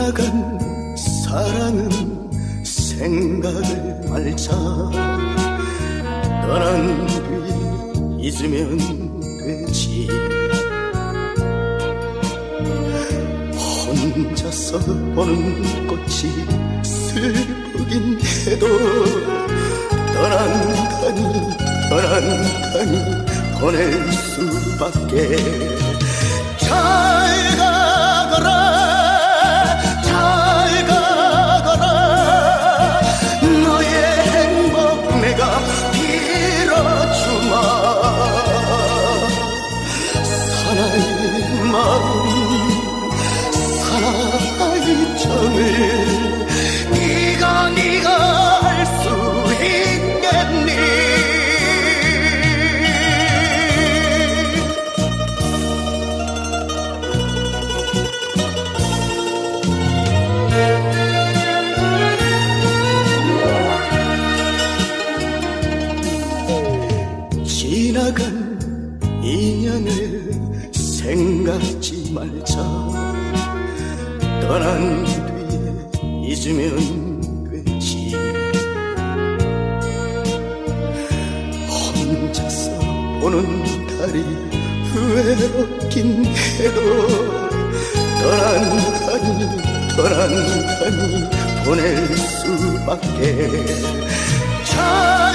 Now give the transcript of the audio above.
지나간 사랑은 생각을 말자. 떠난 뒤에 잊으면 되지. 혼자서 보는 꽃이 슬프긴 해도 떠난다니 보낼 수밖에. 잘 가거라 잘 가거라. 너의 행복 내가 빌어주마. 사나이 마음 사나이 정을 네가 알 수 있겠니. 지나간 인연을 생각지 말자. 떠난 뒤에 잊으면 되지. 혼자서 보는 달이 외롭긴 해도 떠난다니 보낼 수밖에.